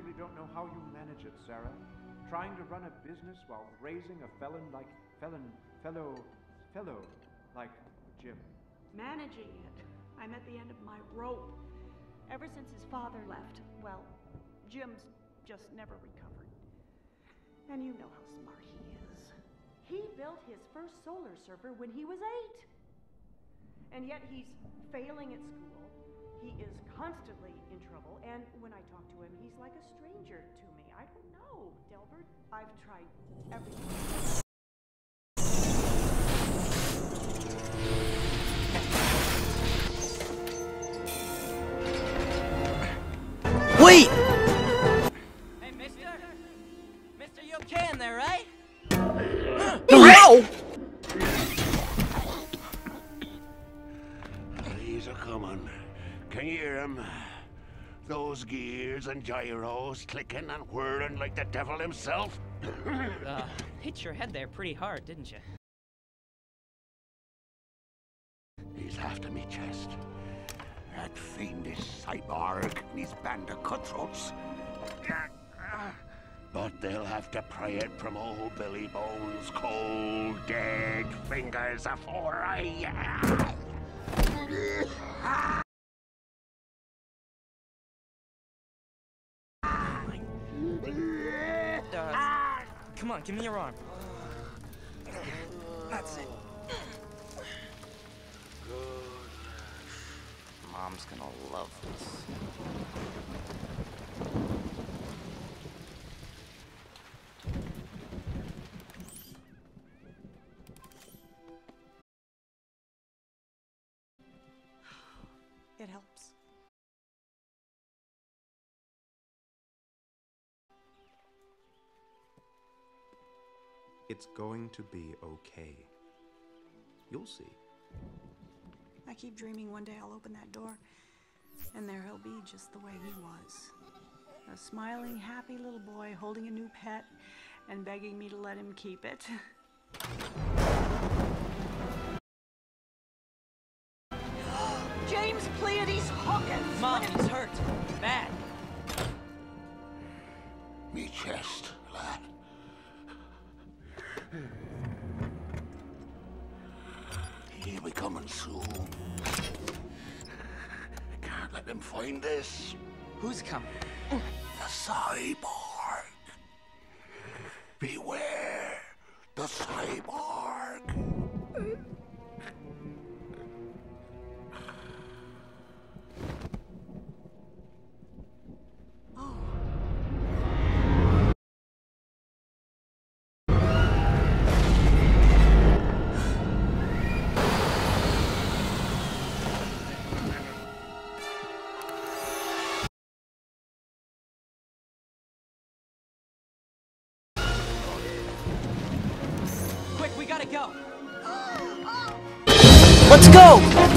really don't know how you manage it, Sarah. Trying to run a business while raising a fellow like Jim. Managing it. I'm at the end of my rope. Ever since his father left, well, Jim's just never recovered. And you know how smart he is. He built his first solar surfer when he was 8. And yet he's failing at school. He is constantly in trouble. And when I talk to him, he's like a stranger to me. I don't know, Delbert. I've tried everything. Wait! Hey, mister? Mister, you okay in there, right? No! He's a comin'. Can you hear him? Those gears and gyros clicking and whirling like the devil himself? Hit your head there pretty hard, didn't you? He's after me chest. That fiendish cyborg and his band of cutthroats. But they'll have to pry it from old Billy Bones' cold, dead fingers afore I... Come on, give me your arm. That's it. Mom's gonna love this. It helps. It's going to be okay. You'll see. I keep dreaming one day I'll open that door, and there he'll be just the way he was. A smiling, happy little boy holding a new pet and begging me to let him keep it. James Pleiades Hawkins! Mom, he's hurt. Bad. Me chest, lad. He'll be coming soon. Can't let him find this. Who's coming? The cyborg. Beware the cyborg. We gotta go. Let's go!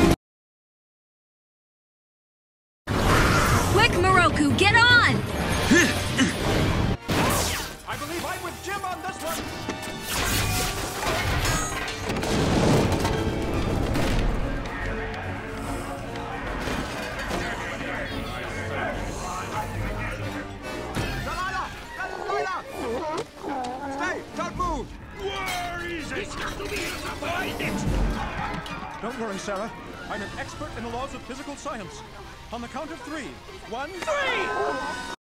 Quick, Moroku, get on! I believe I'm with Jim on this one! Stay! Don't move! Where is it? It's got to be able to find it! Don't worry, Sarah. I'm an expert in the laws of physical science. On the count of 3. 1, 3!